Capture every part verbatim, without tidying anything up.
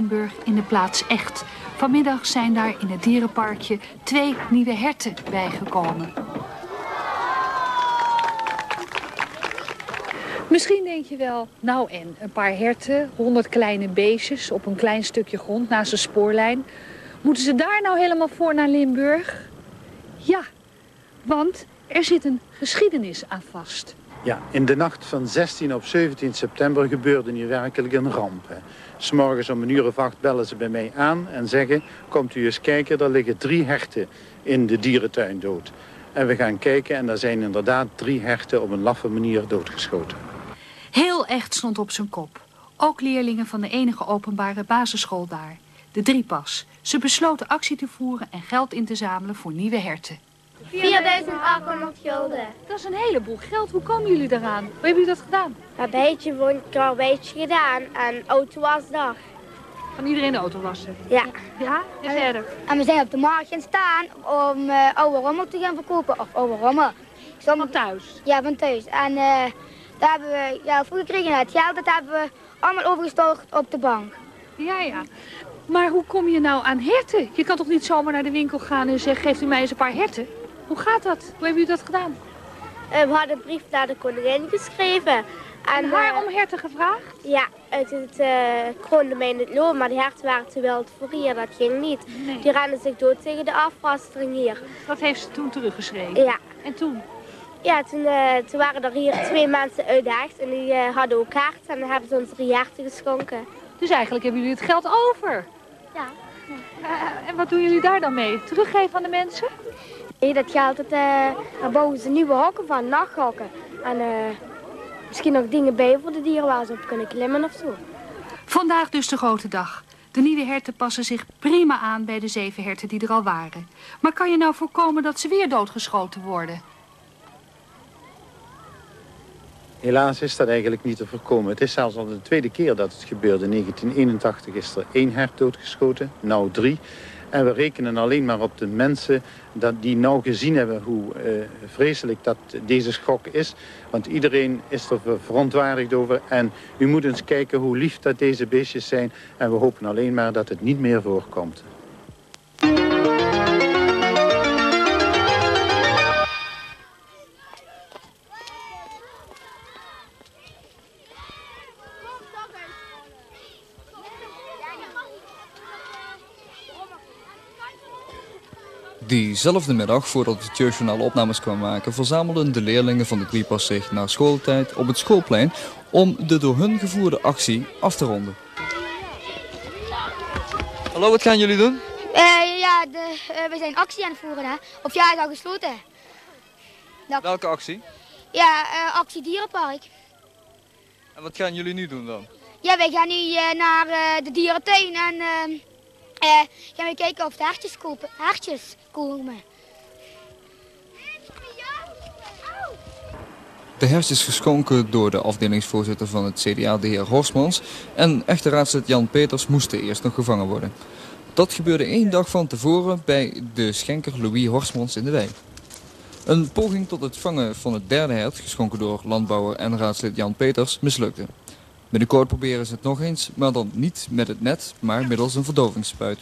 Limburg in de plaats Echt. Vanmiddag zijn daar in het dierenparkje twee nieuwe herten bijgekomen. Misschien denk je wel, nou en, een paar herten, honderd kleine beestjes op een klein stukje grond naast de spoorlijn. Moeten ze daar nou helemaal voor naar Limburg? Ja, want er zit een geschiedenis aan vast. Ja, in de nacht van zestien op zeventien september gebeurde hier werkelijk een ramp. Hè. 'S Morgens om een uur of acht bellen ze bij mij aan en zeggen, komt u eens kijken, er liggen drie herten in de dierentuin dood. En we gaan kijken en er zijn inderdaad drie herten op een laffe manier doodgeschoten. Heel Echt stond op zijn kop. Ook leerlingen van de enige openbare basisschool daar. De Driepas. Ze besloten actie te voeren en geld in te zamelen voor nieuwe herten. vierduizend achthonderd gulden. Dat is een heleboel geld. Hoe komen jullie daaraan? Hoe hebben jullie dat gedaan? Een beetje wonderbaar, een beetje gedaan en auto was dag. Van iedereen de auto wassen? Ja. Ja? En verder? En we zijn op de markt gaan staan om uh, oude rommel te gaan verkopen. Of oude rommel. Van thuis? Ja, van thuis. En uh, daar hebben we geld voor gekregen. Het geld dat hebben we allemaal overgestort op de bank. Ja, ja. Maar hoe kom je nou aan herten? Je kan toch niet zomaar naar de winkel gaan en zeggen, geeft u mij eens een paar herten? Hoe gaat dat? Hoe hebben jullie dat gedaan? Uh, we hadden een brief naar de koningin geschreven. En, en haar uh, om herten gevraagd? Ja, uit het uh, kroondomein het loon, maar die herten waren te wild voor hier, dat ging niet. Nee. Die renden zich dood tegen de afrastering hier. Dat heeft ze toen teruggeschreven? Ja. En toen? Ja, toen, uh, toen waren er hier twee mensen uit de Echt en die uh, hadden ook herten en dan hebben ze ons drie herten geschonken. Dus eigenlijk hebben jullie het geld over? Ja. Uh, en wat doen jullie daar dan mee? Teruggeven aan de mensen? Nee, dat geld, dat, uh, daar bouwen ze nieuwe hokken van, nachthokken. En uh, misschien nog dingen bij voor de dieren waar ze op kunnen klimmen of zo. Vandaag dus de grote dag. De nieuwe herten passen zich prima aan bij de zeven herten die er al waren. Maar kan je nou voorkomen dat ze weer doodgeschoten worden? Helaas is dat eigenlijk niet te voorkomen. Het is zelfs al de tweede keer dat het gebeurde. In negentien eenentachtig is er één hert doodgeschoten, nou drie. En we rekenen alleen maar op de mensen dat die nou gezien hebben hoe uh, vreselijk dat deze schok is. Want iedereen is er verontwaardigd over. En u moet eens kijken hoe lief dat deze beestjes zijn. En we hopen alleen maar dat het niet meer voorkomt. Diezelfde middag, voordat het jeugdjournaal opnames kwam maken, verzamelden de leerlingen van de Driepas zich na schooltijd op het schoolplein om de door hun gevoerde actie af te ronden. Hallo, wat gaan jullie doen? Uh, ja, de, uh, we zijn actie aan het voeren, hè. Of ja, het is al gesloten. Dat... Welke actie? Ja, uh, actie dierenpark. En wat gaan jullie nu doen dan? Ja, wij gaan nu uh, naar uh, de dierentuin en... Uh, Uh, gaan we kijken of de hertjes, kopen, hertjes komen. De hertjes geschonken door de afdelingsvoorzitter van het C D A, de heer Horstmans. En echte raadslid Jan Peters moesten eerst nog gevangen worden. Dat gebeurde één dag van tevoren bij de schenker Louis Horstmans in de wei. Een poging tot het vangen van het derde hert, geschonken door landbouwer en raadslid Jan Peters, mislukte. Binnenkort proberen ze het nog eens, maar dan niet met het net, maar middels een verdovingsspuit.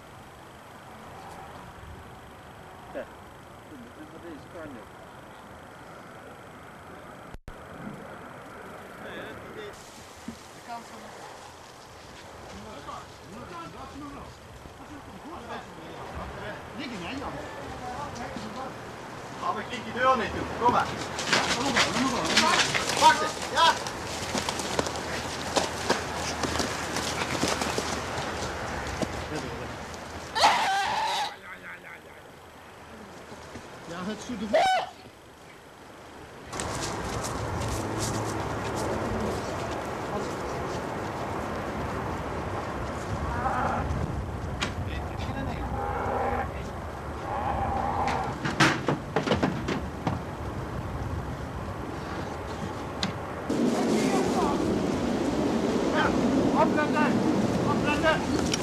Maar ik kijk die deur niet toe. Kom maar. Wacht eens. Ja. Ja, het is de voor. Opletten! Opletten!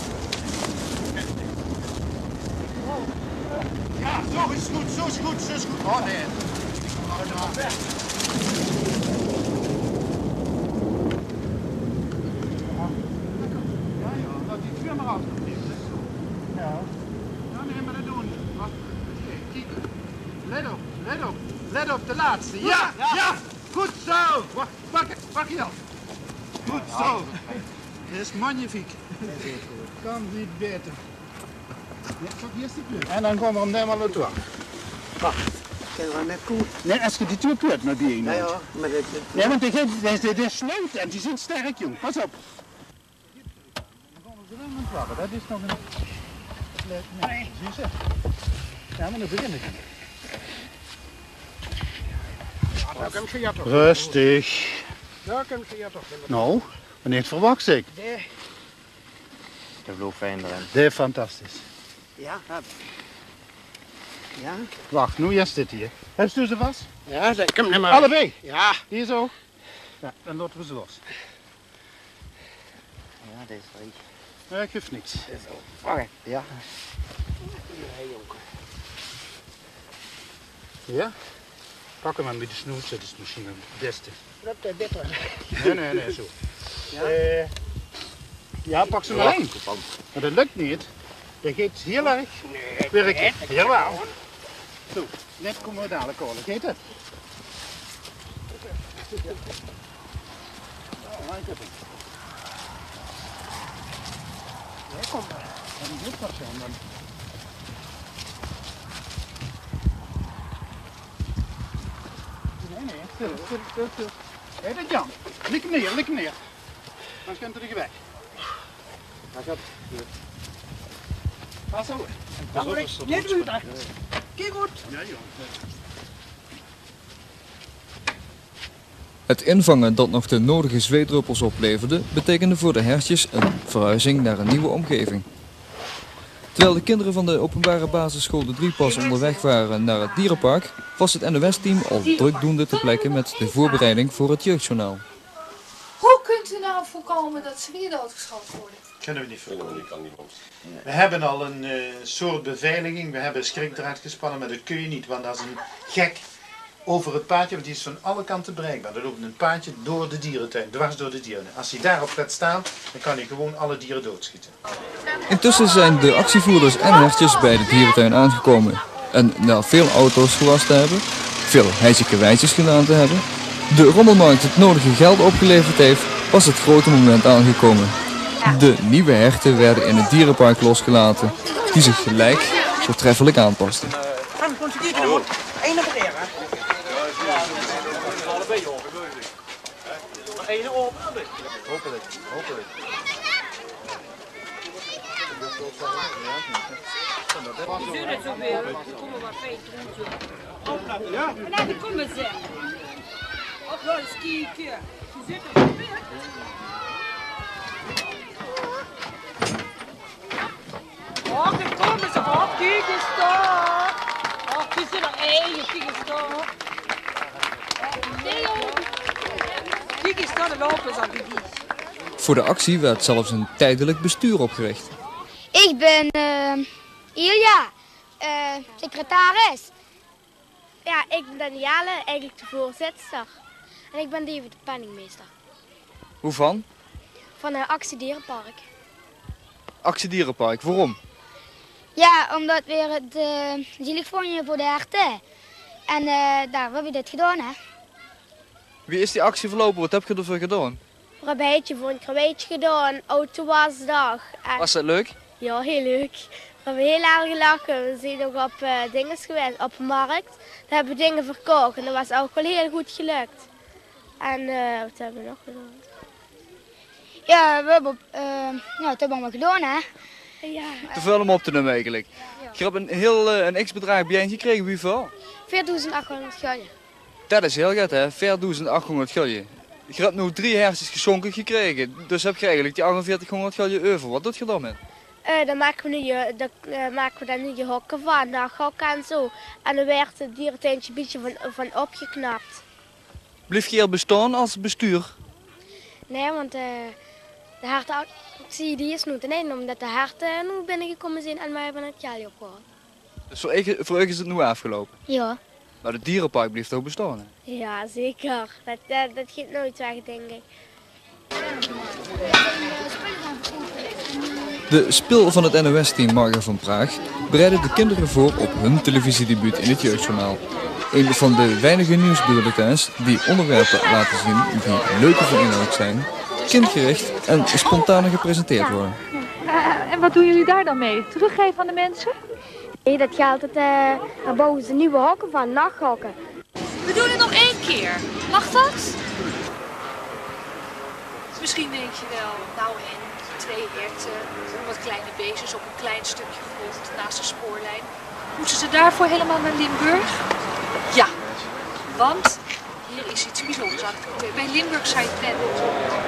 Ja, zo is goed, zo is goed, zo is goed. Oh nee. Hou er maar weg. Ja, ja, dat is Let op de laatste. Ja, ja. Goed zo. Wacht, pak, pak je dan. Goed zo. Dat is magnifiek. Kan niet beter. Ja, pak eerst die kleur. En dan komen we hem helemaal naartoe. Wacht, kan je wel net koe? Nee, als je die twee kleurt met die ene. Ja, ja, maar dit... Nee, want die, die, die, die sluit en die zit sterk, jong. Pas op. Dan komen ze dan met water. Dat is nog een... Nee, zie je. Ja, maar nu begin ik. Rustig. Nou, wanneer verwacht ik? Nee. Dat loopt fijn erin. Dit is fantastisch. Ja, heb. Ja? Wacht, nu eerst dit hier. Heb je ze vast? Ja, dat komt niet meer. Allebei? Ja. Hier zo? Ja, dan laten we ze los. Ja, dat is leuk. Ja, ik geef niks. Dat is ook. Oké. Ja. Ja? Pak hem maar met de snoet, dat is misschien het beste. Dat is beter. Nee, nee, nee, zo. Ja? Uh, ja, pak ze maar één. Maar dat lukt niet. Dat gaat heel erg werken. Jawel. Zo, net komen we dadelijk kolen. Gaat het? Oh, ik heb hem. Ja, kom maar. Dat is niet wat zo. Dan... Nee, nee, stil, stil, stil, stil. Hé, dat Jan. Lik hem neer, lik hem neer. Dan kunt u er weg. Dan gaat het. Pas zo. Niet goed. Kijk goed. Ja, joh. Het invangen dat nog de nodige zweetdruppels opleverde, betekende voor de hertjes een verhuizing naar een nieuwe omgeving. Terwijl de kinderen van de openbare basisschool De Driepas onderweg waren naar het dierenpark, was het N O S-team al drukdoende ter plekke met de voorbereiding voor het jeugdjournaal. Hoe kunt u nou voorkomen dat ze weer doodgeschoten worden? Kunnen we niet voorkomen. We hebben al een uh, soort beveiliging, we hebben schrikdraad gespannen, maar dat kun je niet, want dat is een gek over het paadje, want die is van alle kanten bereikbaar. Er loopt een paadje door de dierentuin, dwars door de dieren. Als hij daarop gaat staan, dan kan hij gewoon alle dieren doodschieten. Intussen zijn de actievoerders en hertjes bij de dierentuin aangekomen. En na veel auto's gelast te hebben, veel heiselijke wijtjes gedaan te hebben, de rommelmarkt het nodige geld opgeleverd heeft, was het grote moment aangekomen. De nieuwe herten werden in het dierenpark losgelaten, die zich gelijk voortreffelijk aanpasten. Gaan we kijken hoor. Eén naar beneden. Allebei op. Maar één op. Hopelijk, hopelijk. Die zullen het zo weer. Die komen maar vijf rondje. Ja? En dan komen ze. Op wel eens kijken. Ze zitten er weer. Oh, dan komen ze op. Kijk eens daar. Oh, die zitten er eigen. Kijk eens daar. Kijk eens daar, de lopen ze aan die dief. Voor de actie werd zelfs een tijdelijk bestuur opgericht. Ik ben uh, Ilja, uh, secretaris. Ja, ik ben Danielle, eigenlijk de voorzitter. En ik ben David de penningmeester. Hoe van? Van het Actie Dierenpark. Actie Dierenpark, waarom? Ja, omdat weer het uh, zielig vonden voor de herten. En uh, daar hebben we dit gedaan, hè. Wie is die actie verlopen? Wat heb je ervoor gedaan? Rabeitje voor een krabeitje gedaan, autowasdag. En... Was dat leuk? Ja, heel leuk. We hebben heel erg gelachen. We zijn nog op uh, dingen geweest, op de markt. Daar hebben we dingen verkocht en dat was ook wel heel goed gelukt. En uh, wat hebben we nog gedaan? Ja, we hebben, uh, ja, dat hebben we allemaal gedaan, hè. Ja. Te veel om op te nemen eigenlijk. Je hebt een heel uh, een x-bedrag bij je gekregen, hoeveel? vierduizend achthonderd gulden. Dat is heel goed, hè? vierduizend achthonderd gulden. Je hebt nu drie hertjes geschonken gekregen, dus heb je eigenlijk die achtenveertighonderd gulden over. Wat doet je daarmee? Uh, dan maken we nu je, dan, uh, maken we dan nu je hokken van, nachthokken en zo. En dan werd het dierentuintje een beetje van, van opgeknapt. Blijf je hier bestaan als bestuur? Nee, want uh, de hertenactie die is nu ten einde, omdat de herten nu binnengekomen zijn en wij hebben het geld opgehaald. Dus voor u, voor u is het nu afgelopen? Ja. Maar het dierenpark blijft toch bestaan, hè? Ja, zeker. Dat, dat, dat gaat nooit weg, denk ik. De spil van het N O S-team Marga van Praag bereidde de kinderen voor op hun televisiedebuut in het jeugdjournaal. Een van de weinige nieuwsbulletins die onderwerpen laten zien die leuker van inhoud zijn, kindgericht en spontaan gepresenteerd worden. Uh, en wat doen jullie daar dan mee? Teruggeven aan de mensen? Nee, dat geldt het, uh, daar bouwen ze nieuwe hokken van, nachthokken. We doen het nog één keer. Mag dat? Misschien denk je wel, nou en twee herten, honderd kleine beestjes op een klein stukje grond naast de spoorlijn. Moeten ze daarvoor helemaal naar Limburg? Ja, want hier is iets bijzonders. Bij Limburg zou je het net doen.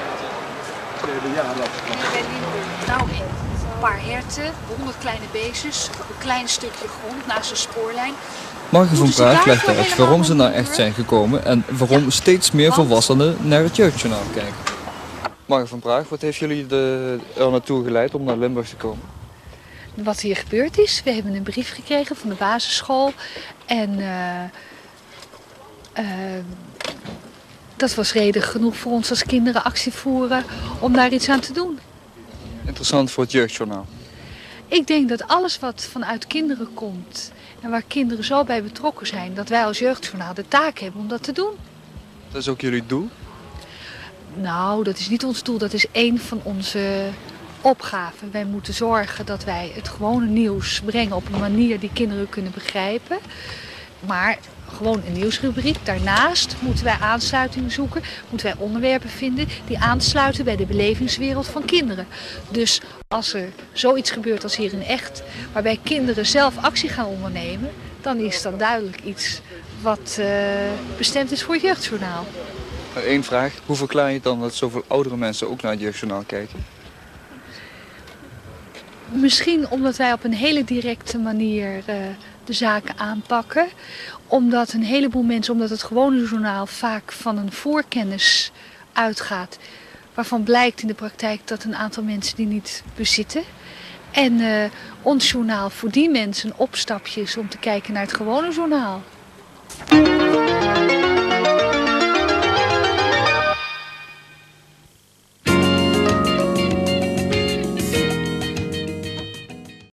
Hier bij Limburg, nou en een paar herten, honderd kleine beestjes op een klein stukje grond naast de spoorlijn. Marge van Praag legt uit waarom ze naar Echt zijn gekomen en waarom steeds meer volwassenen naar het Jeugdjournaal kijken. Marge van Praag, wat heeft jullie de, er naartoe geleid om naar Limburg te komen? Wat hier gebeurd is, we hebben een brief gekregen van de basisschool en uh, uh, dat was reden genoeg voor ons als kinderen actie voeren om daar iets aan te doen. Interessant voor het Jeugdjournaal. Ik denk dat alles wat vanuit kinderen komt en waar kinderen zo bij betrokken zijn, dat wij als Jeugdjournaal de taak hebben om dat te doen. Dat is ook jullie doel? Nou, dat is niet ons doel, dat is één van onze opgaven. Wij moeten zorgen dat wij het gewone nieuws brengen op een manier die kinderen kunnen begrijpen. Maar gewoon een nieuwsrubriek. Daarnaast moeten wij aansluiting zoeken, moeten wij onderwerpen vinden die aansluiten bij de belevingswereld van kinderen. Dus als er zoiets gebeurt als hier in Echt, waarbij kinderen zelf actie gaan ondernemen, dan is dat duidelijk iets wat uh, bestemd is voor het Jeugdjournaal. Eén vraag, hoe verklaar je dan dat zoveel oudere mensen ook naar het Jeugdjournaal kijken? Misschien omdat wij op een hele directe manier uh, de zaken aanpakken. Omdat een heleboel mensen, omdat het gewone journaal vaak van een voorkennis uitgaat. Waarvan blijkt in de praktijk dat een aantal mensen die niet bezitten. En uh, ons journaal voor die mensen een opstapje is om te kijken naar het gewone journaal.